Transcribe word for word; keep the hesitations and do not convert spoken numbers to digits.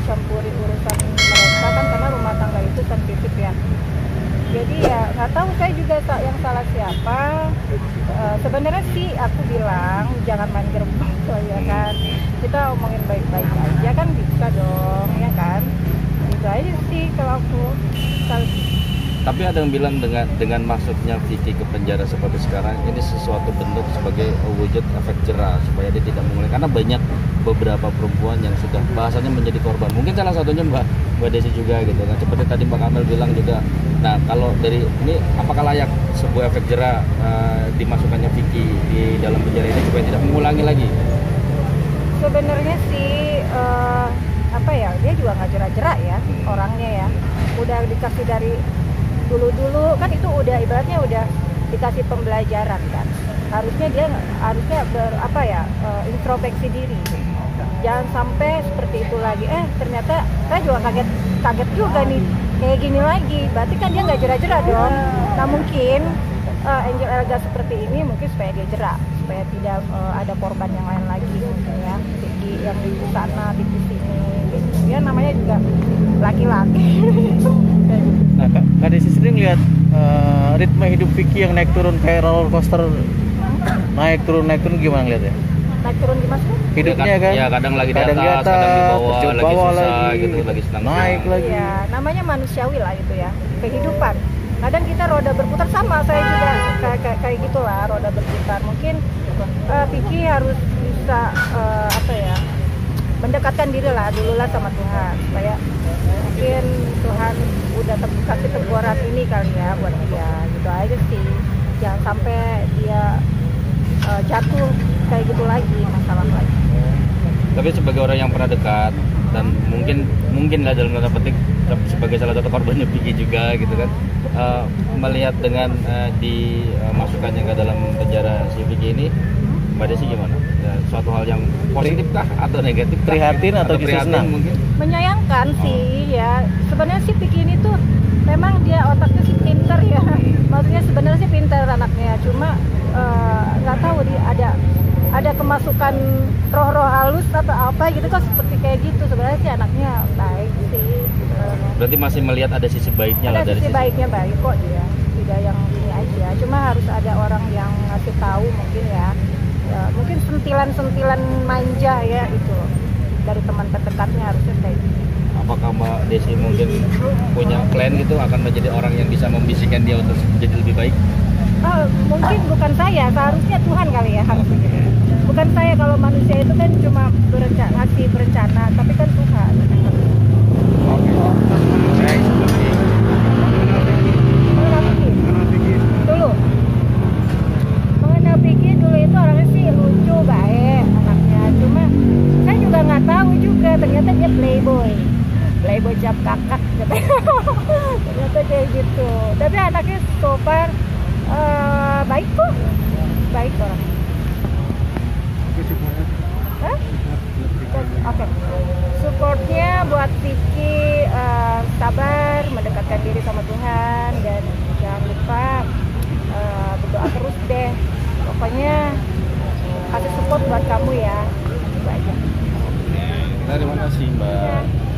mencampuri urusan mereka kan, karena rumah tangga itu sensitif ya. Jadi ya nggak tahu saya juga yang salah siapa. Uh, sebenarnya sih aku bilang jangan main gerbang ya kan. Kita omongin baik-baik aja kan bisa dong ya kan. Itu aja sih kalau aku. Kalo... Tapi ada yang bilang dengan dengan masuknya Vicky ke penjara seperti sekarang ini sesuatu bentuk sebagai wujud efek jerah supaya dia tidak mengulangi, karena banyak beberapa perempuan yang sudah bahasanya menjadi korban. Mungkin salah satunya Mbak Mbak Desi juga gitu kan. Seperti tadi Mbak Kamel bilang juga. Nah, kalau dari ini apakah layak sebuah efek jerah uh, dimasukkannya Vicky di dalam penjara ini supaya tidak mengulangi lagi? Sebenarnya sih uh, apa ya, dia juga nggak jerah-jerah ya orangnya ya. Udah dikasih dari dulu-dulu kan, itu udah ibaratnya udah dikasih pembelajaran kan. Harusnya dia harusnya ber, apa ya uh, introspeksi diri. Jangan sampai seperti itu lagi. Eh ternyata saya juga kaget kaget juga nih kayak gini lagi. Berarti kan dia nggak jerah-jerah dong. Nah mungkin uh, Angel Elga seperti ini mungkin supaya dia jerah, supaya tidak uh, ada korban yang lain lagi mungkin ya. Di yang di sana di sini gitu. Ya namanya juga laki-laki. Nah, Kak Desi sering lihat uh, ritme hidup Vicky yang naik turun kayak roller coaster, naik turun naik turun gimana lihat ya? Naik turun gimana? Hidupnya kan? Ya kadang lagi kadang di atas, atas, kadang di bawah, lagi bawah susah lagi, gitu, lagi senang. Naik lagi. Ya, namanya manusiawi lah itu ya, kehidupan. Kadang kita roda berputar, sama saya juga kayak kayak, kayak gitulah roda berputar. Mungkin uh, Vicky harus bisa uh, apa ya? mendekatkan diri lah dulu lah sama Tuhan, supaya mungkin Tuhan udah kasih teguran ini kali ya buat dia, gitu aja sih. Jangan sampai dia uh, jatuh kayak gitu lagi, masalah lagi. Tapi sebagai orang yang pernah dekat dan mungkin mungkin lah dalam tanda petik sebagai salah satu korbannya Vicky juga gitu kan, uh, melihat dengan uh, dimasukkannya uh, ke dalam penjara si Vicky ini, Mbak Desi gimana? Ya, suatu hal yang positif kah atau negatif? Prihatin atau justru senang? Mungkin? Menyayangkan oh. sih ya. Sebenarnya sih Vicky ini tuh memang dia otaknya sih pinter ya. Maksudnya sebenarnya sih pinter anaknya. Cuma nggak uh, tahu dia ada ada kemasukan roh-roh halus atau apa gitu kok seperti kayak gitu. Sebenarnya sih anaknya baik sih. Uh, Berarti masih melihat ada sisi baiknya ada lah dari sisi sisi baiknya baik kok dia. Tidak yang ini aja. Cuma harus ada orang yang ngasih tahu mungkin ya. Ya, mungkin sentilan-sentilan manja ya itu dari teman terdekatnya harusnya kayak gitu. Apakah Mbak Desi mungkin punya plan gitu akan menjadi orang yang bisa membisikkan dia untuk menjadi lebih baik? Oh, mungkin bukan saya, seharusnya Tuhan kali ya harusnya gitu. Bukan saya, kalau manusia itu kan cuma berencana, ngasih berencana, tapi kan Tuhan. Oke. Baik, seperti dulu mengenal Vicky dulu itu orangnya sih lucu, baik anaknya. Cuma saya juga nggak tahu juga ternyata dia playboy, playboy cap kakak katanya. Ternyata kayak gitu. Tapi anaknya so far uh, baik kok, baik orang. Hah? Oke, okay. Supportnya buat Vicky uh, sabar, mendekatkan diri sama Tuhan, dan jangan lupa uh, berdoa terus deh. Pokoknya kasih support buat kamu ya. Itu aja. Terima kasih Mbak. Ya.